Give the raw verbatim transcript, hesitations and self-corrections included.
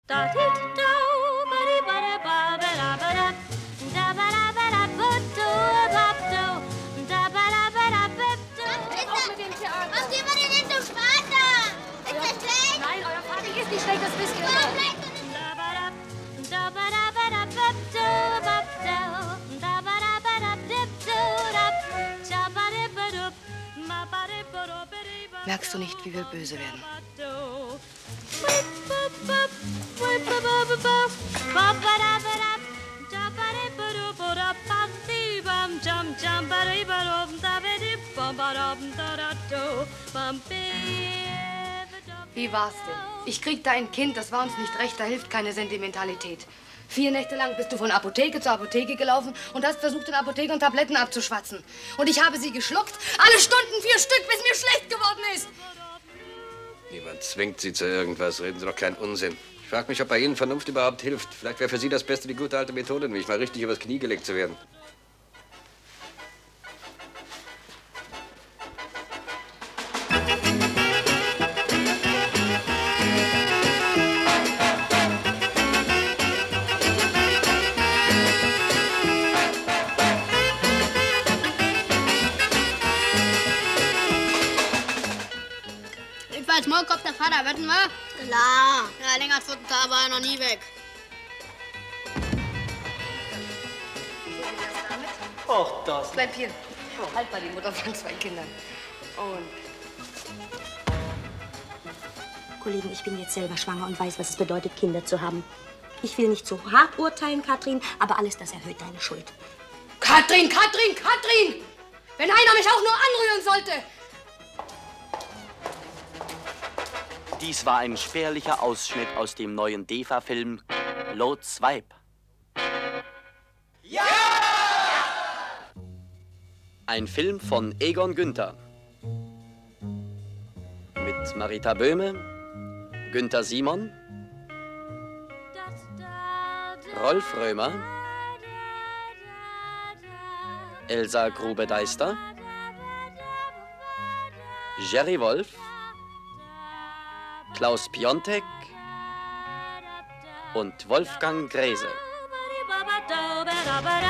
Nein, euer Vater isst nicht schlecht, das wisst ihr doch. Merkst du nicht, wie wir böse werden? Wie war's denn? Ich krieg da ein Kind, das war uns nicht recht, da hilft keine Sentimentalität. Vier Nächte lang bist du von Apotheke zu Apotheke gelaufen und hast versucht, den Apothekern Tabletten abzuschwatzen. Und ich habe sie geschluckt, alle Stunden vier Stück, bis mir schlecht geworden ist. Niemand zwingt Sie zu irgendwas, reden Sie doch keinen Unsinn. Ich frage mich, ob bei Ihnen Vernunft überhaupt hilft. Vielleicht wäre für Sie das Beste die gute alte Methode, nämlich mal richtig übers Knie gelegt zu werden. Als Maulkopf der Vater, wetten wir? Klar. Ja, länger als vierzehn Tage war er noch nie weg. Ach, das. Bleib hier. Oh, halt mal die Mutter von zwei Kindern. Und... Kollegen, ich bin jetzt selber schwanger und weiß, was es bedeutet, Kinder zu haben. Ich will nicht so hart urteilen, Katrin, aber alles das erhöht deine Schuld. Katrin, Katrin, Katrin! Wenn einer mich auch nur anrühren sollte! Dies war ein spärlicher Ausschnitt aus dem neuen D E F A-Film Lot's Weib. Ja! Ein Film von Egon Günther. Mit Marita Böhme, Günther Simon, Rolf Römer, Elsa Grube-Deister, Jerry Wolf, Klaus Piontek und Wolfgang Gräse.